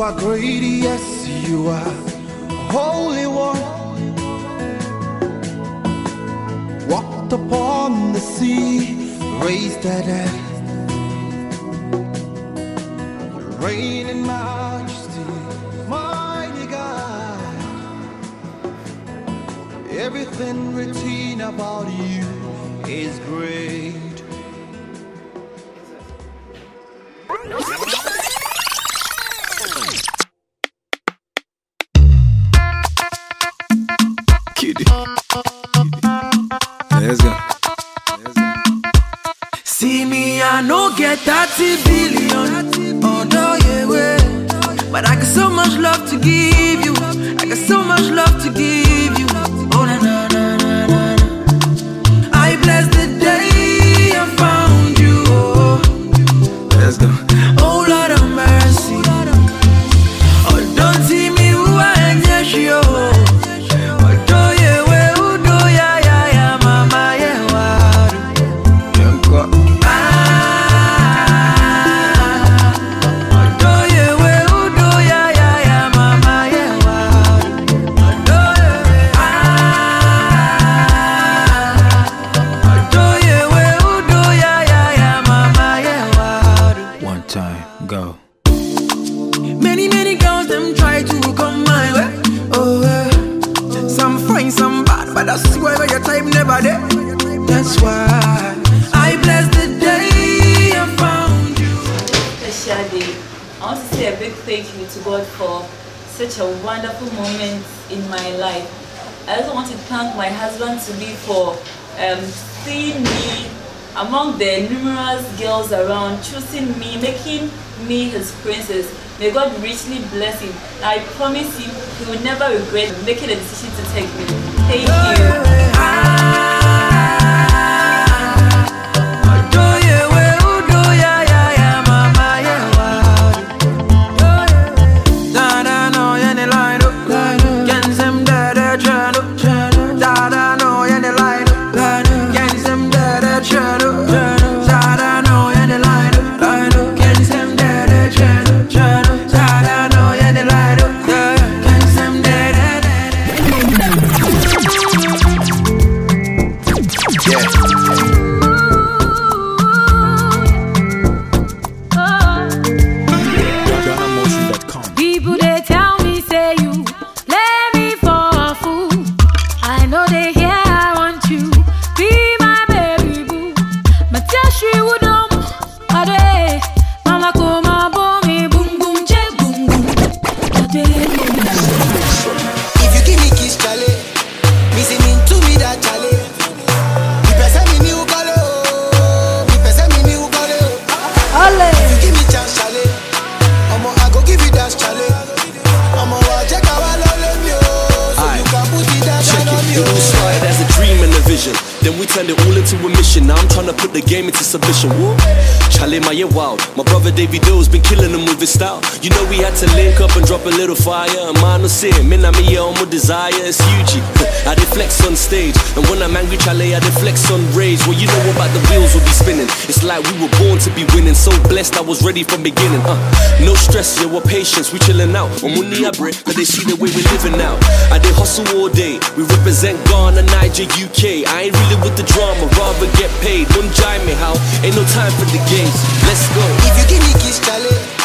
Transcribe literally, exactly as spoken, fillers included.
are great, yes, you are Holy One. Walked upon the sea, raised the dead. You reign in majesty, mighty God. Everything written about you is great. Let's go. Let's go. See me, I no get thirty billion. Oh no, yeah, way. But I got so much love to give you. I got so much love to give you. Oh na na na na na. I bless the day I found you. Oh. Let's go. Oh Lord of mercy. Oh, don't see me who I am, yes, yo. Go. Many, many girls, them try to come my way. Oh, uh, some fine, some bad, but I swear your time never there. That's why I bless the day I found you. Special day. I want to say a big thank you to God for such a wonderful moment in my life. I also want to thank my husband to be for um, seeing me among the numerous girls around, choosing me, making me his princess. May God richly bless him. I promise him he will never regret making a decision to take me. Thank you. Then we turned it all into a mission. Now I'm trying to put the game into submission. Woo. Charlie, my year wild. My brother Davey Doe's been killing them with his style. You know we had to link up and drop a little fire. And man no say, me na me on my desire. It's huge. I did flex on stage, and when I'm angry, Charlie, I did flex on rage. Well, you know about the wheels will be spinning. It's like we were born to be winning. So blessed, I was ready from beginning. Uh, no stress, yeah, we're patience. We chilling out. On money I break, but they see the way we living now. I did hustle all day. We represent Ghana, Niger, U K. I ain't really with the drama, rather get paid. Don't jive me how, ain't no time for the games. Let's go. If you give me kiss, Charlie,